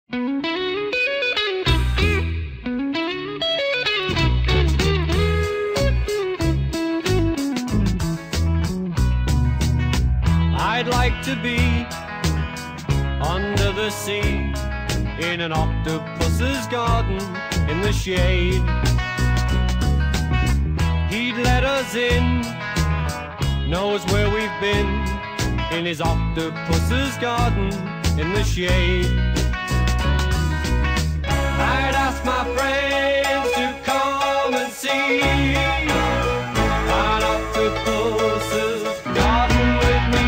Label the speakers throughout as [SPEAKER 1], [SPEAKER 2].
[SPEAKER 1] I'd like to be under the sea in an octopus's garden in the shade. He'd let us in, knows where we've been, in his octopus's garden in the shade. I'd ask my friends to come and see an octopus's garden with me.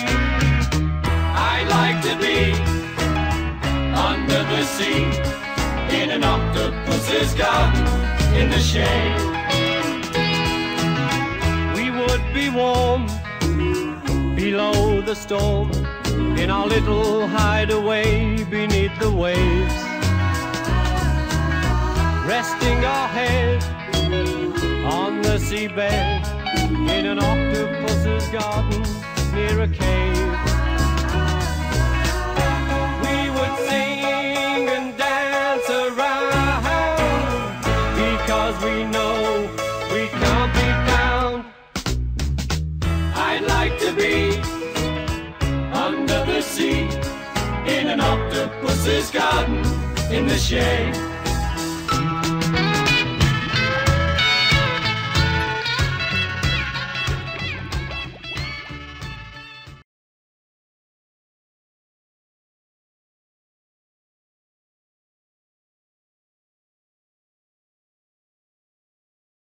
[SPEAKER 1] I'd like to be under the sea in an octopus's garden in the shade. We would be warm below the storm in our little hideaway beneath the waves, resting our head on the seabed in an octopus's garden near a cave. We would sing and dance around because we know we can't be found. I'd like to be under the sea in an octopus's garden in the shade.